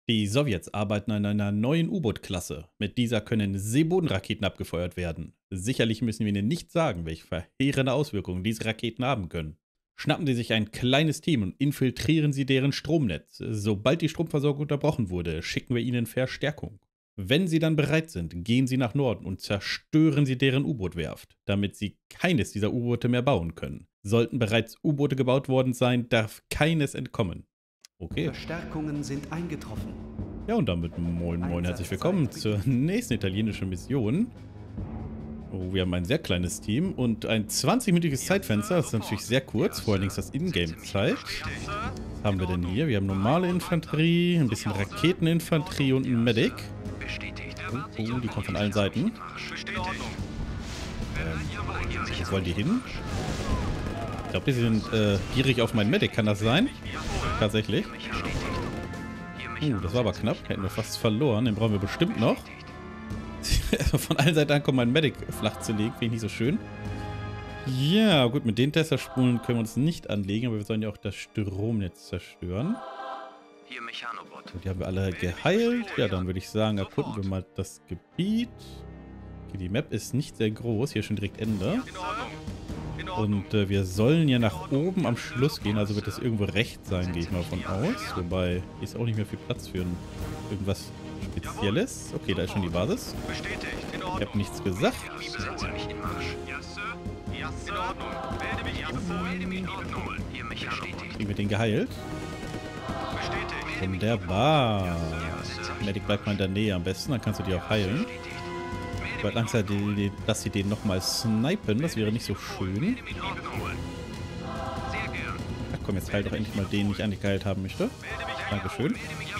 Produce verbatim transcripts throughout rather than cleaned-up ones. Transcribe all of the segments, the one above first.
Die Sowjets arbeiten an einer neuen U-Boot-Klasse. Mit dieser können Seebodenraketen abgefeuert werden. Sicherlich müssen wir Ihnen nicht sagen, welche verheerende Auswirkungen diese Raketen haben können. Schnappen Sie sich ein kleines Team und infiltrieren Sie deren Stromnetz. Sobald die Stromversorgung unterbrochen wurde, schicken wir Ihnen Verstärkung. Wenn Sie dann bereit sind, gehen Sie nach Norden und zerstören Sie deren U-Boot-Werft, damit Sie keines dieser U-Boote mehr bauen können. Sollten bereits U-Boote gebaut worden sein, darf keines entkommen. Okay. Verstärkungen sind eingetroffen. Ja, und damit moin moin, herzlich willkommen zur nächsten italienischen Mission. Oh, wir haben ein sehr kleines Team und ein zwanzig-minütiges Zeitfenster. Das ist natürlich sehr kurz, vor allem das Ingame-Zeit. Was haben wir denn hier? Wir haben normale Infanterie, ein bisschen Raketeninfanterie und einen Medic. Oh, oh, die kommen von allen Seiten. Ähm, wo wollen die hin? Ich glaube, die sind äh, gierig auf meinen Medic, kann das sein? Tatsächlich. Uh, das war aber knapp. Hätten wir fast verloren. Den brauchen wir bestimmt noch. Von allen Seiten ankommen, meinen Medic flach zu legen. Finde ich nicht so schön. Ja, gut. Mit den Tesla-Spulen können wir uns nicht anlegen. Aber wir sollen ja auch das Stromnetz zerstören. So, die haben wir alle geheilt. Ja, dann würde ich sagen, erkunden wir mal das Gebiet. Okay, die Map ist nicht sehr groß. Hier schon direkt Ende. Und äh, wir sollen ja nach oben am Schluss gehen, also wird das irgendwo rechts sein, gehe ich mal von aus. Wobei, hier ist auch nicht mehr viel Platz für ein, irgendwas Spezielles. Okay, da ist schon die Basis. Ich habe nichts gesagt. Kriegen wir den geheilt? Wunderbar. Medic bleibt mal in der Nähe am besten, dann kannst du die auch heilen. Ich habe Angst, dass sie den nochmal snipen. Das wäre nicht so schön. Ach komm, jetzt heil doch endlich mal den, den ich eigentlich geheilt haben möchte. Dankeschön.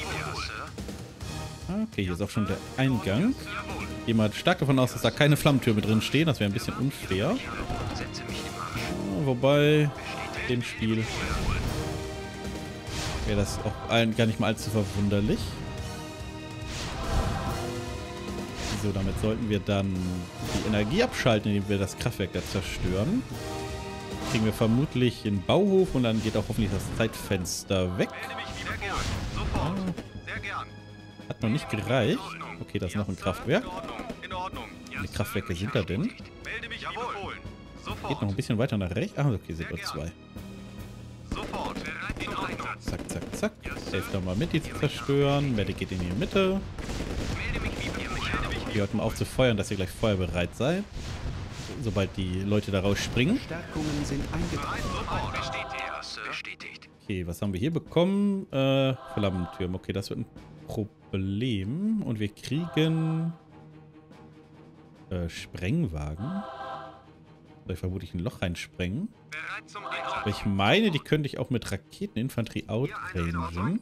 Okay, hier ist auch schon der Eingang. Gehe mal stark davon aus, dass da keine Flammentürme drin stehen. Das wäre ein bisschen unfair. Ja, wobei, in dem Spiel wäre das auch gar nicht mal allzu verwunderlich. So, damit sollten wir dann die Energie abschalten, indem wir das Kraftwerk da zerstören. Kriegen wir vermutlich einen Bauhof und dann geht auch hoffentlich das Zeitfenster weg. Ah, hat noch nicht gereicht. Okay, da ist noch ein Kraftwerk. Wie viele Kraftwerke sind da denn? Geht noch ein bisschen weiter nach rechts. Ah, okay, sind nur zwei. Zack, zack, zack. Helft da mal mit, die zu zerstören. Medic geht in die Mitte. Ihr hört mal auf zu feuern, dass ihr gleich feuerbereit seid. Sobald die Leute da rausspringen. Verstärkungen sind eingetroffen. Okay, was haben wir hier bekommen? Äh, Flammentürme. Okay, das wird ein Problem. Und wir kriegen äh, Sprengwagen. Soll ich vermutlich ein Loch reinsprengen? Aber ich meine, die könnte ich auch mit Raketeninfanterie outrangen.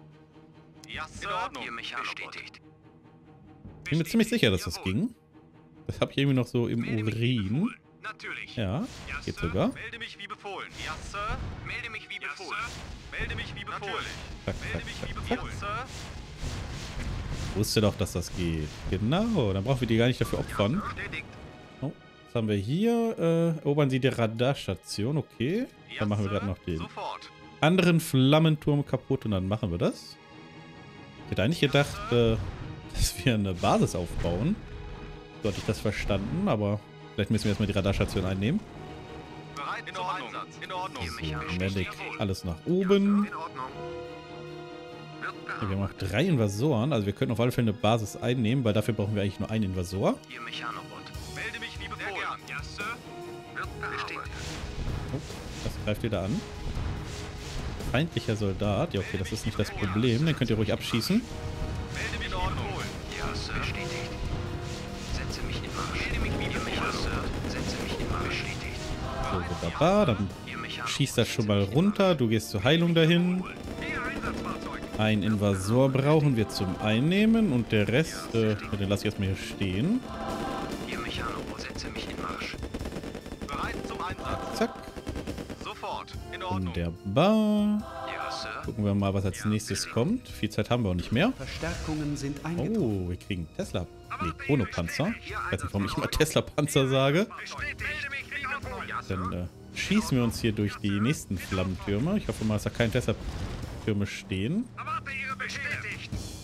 Ich bin mir ziemlich sicher, dass das ging. Das habe ich irgendwie noch so im Urin. Ja, geht sogar. Melde mich wie befohlen. Ja, Sir. Melde mich wie befohlen. Melde mich wie befohlen. Zack, zack, Melde mich wie zack, befohlen, zack. Sir. Ich wusste doch, dass das geht. Genau, dann brauchen wir die gar nicht dafür opfern. Bestätigt. Oh, was haben wir hier? Äh, erobern Sie die Radarstation. Okay. Dann machen wir gerade noch den Sofort. anderen Flammenturm kaputt und dann machen wir das. Ich hätte eigentlich gedacht, äh, dass wir eine Basis aufbauen. So hatte ich das verstanden, aber vielleicht müssen wir erstmal die Radarstation einnehmen. Bereit in Ordnung. In Ordnung. So, Medic, alles nach oben. In Ordnung. Wird Okay, wir haben noch drei Invasoren, also wir können auf alle Fälle eine Basis einnehmen, weil dafür brauchen wir eigentlich nur einen Invasor. Ihr Mechanobot. Melde mich wie befohlen. Ja, Sir. Wird bestätigt. Oh, das greift ihr da an. Feindlicher Soldat. Ja, okay, das ist nicht das Problem. Den könnt ihr ruhig abschießen. Melde mich in Ordnung. Ja, Sir. Bestätigt. Setze mich in Marsch. Melde mich wie befohlen, Sir. Setze mich in Marsch. Bestätigt. So, wunderbar. Dann schießt das schon mal runter. Du gehst zur Heilung dahin. Ein Invasor brauchen wir zum Einnehmen und der Rest, äh, den lasse ich erstmal hier stehen. Ihr Mechanobot, setze mich in Marsch. Bereit zum Einsatz. Zack. Sofort. In Ordnung. Wunderbar. Ja, Sir. Gucken wir mal, was als nächstes kommt. Viel Zeit haben wir auch nicht mehr. Verstärkungen sind eingetroffen. Oh, wir kriegen Tesla. Nee, Chronopanzer. Ich weiß nicht, warum ich immer Tesla-Panzer sage. Dann äh, schießen wir uns hier durch die nächsten Flammentürme. Ich hoffe mal, dass da keine Tesla-Türme stehen. Erwarte Ihre Bestätigt.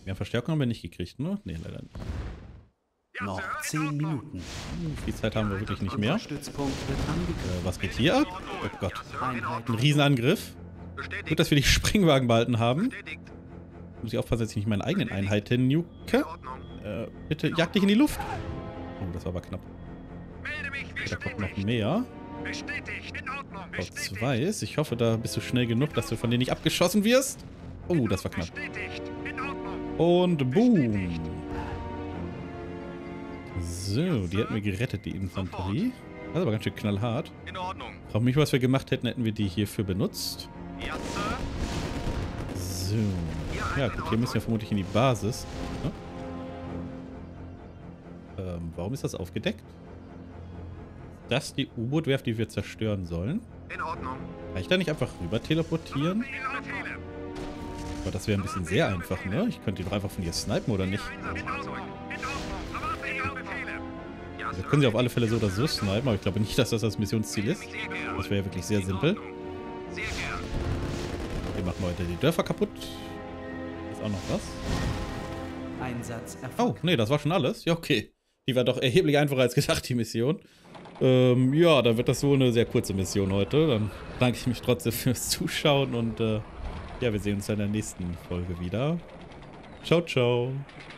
Ja, Verstärkung haben wir nicht gekriegt, ne? Ne, leider nicht. Noch zehn Minuten. Viel Zeit haben wir wirklich nicht Unser mehr. Stützpunkt wird angegriffen. Äh, was geht hier ab? Oh Gott. Einheit Ein Riesenangriff. Bestätigt. Gut, dass wir die Springwagen behalten haben. Bestätigt. Muss ich aufpassen, dass ich nicht meine eigenen Einheiten nuke. In Ordnung. Äh, bitte jag dich in die Luft. Oh, das war aber knapp. Melde mich Da kommt noch bestätigt. mehr. Bestätigt. In Ordnung. Oh, Bestätigt. Weiß. Ich hoffe, da bist du schnell genug, dass du von denen nicht abgeschossen wirst. Oh, das war knapp. Bestätigt. In Ordnung. Und boom. So, die hätten wir gerettet, die Infanterie. Das ist aber ganz schön knallhart. In Ordnung. Frag mich, was wir gemacht hätten, hätten wir die hierfür benutzt. Ja, Sir. So. Ja, gut, hier müssen wir vermutlich in die Basis. Ja. Ähm, warum ist das aufgedeckt? Das die U-Boot-Werft, die wir zerstören sollen. In Ordnung. Kann ich da nicht einfach rüber teleportieren? Ihre Befehle. Aber das wäre ein bisschen sehr einfach, ne? Ich könnte die doch einfach von hier snipen, oder nicht? Einsatzfahrzeug. In Ordnung. Erwarte Ihre Befehle. Ja, Wir Sir. können sie auf alle Fälle so oder so snipen, aber ich glaube nicht, dass das das Missionsziel ist. Sehr gern. Das wäre ja wirklich sehr In simpel. Ordnung. Sehr gern. Wir machen heute die Dörfer kaputt. Ist auch noch was? Einsatz Oh, erfolgt. nee, das war schon alles. Ja, okay. Die war doch erheblich einfacher als gedacht, die Mission. Ähm, ja, dann wird das wohl eine sehr kurze Mission heute. Dann danke ich mich trotzdem fürs Zuschauen und äh, ja, wir sehen uns dann in der nächsten Folge wieder. Ciao, ciao.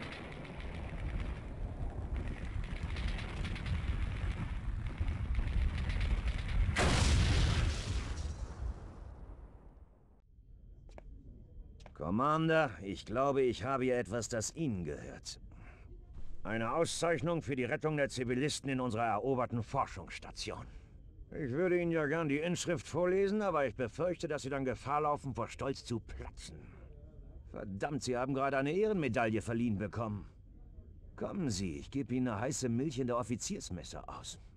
Commander, ich glaube, ich habe hier etwas, das Ihnen gehört. Eine Auszeichnung für die Rettung der Zivilisten in unserer eroberten Forschungsstation. Ich würde Ihnen ja gern die Inschrift vorlesen, aber ich befürchte, dass Sie dann Gefahr laufen, vor Stolz zu platzen. Verdammt, Sie haben gerade eine Ehrenmedaille verliehen bekommen. Kommen Sie, ich gebe Ihnen eine heiße Milch in der Offiziersmesse aus.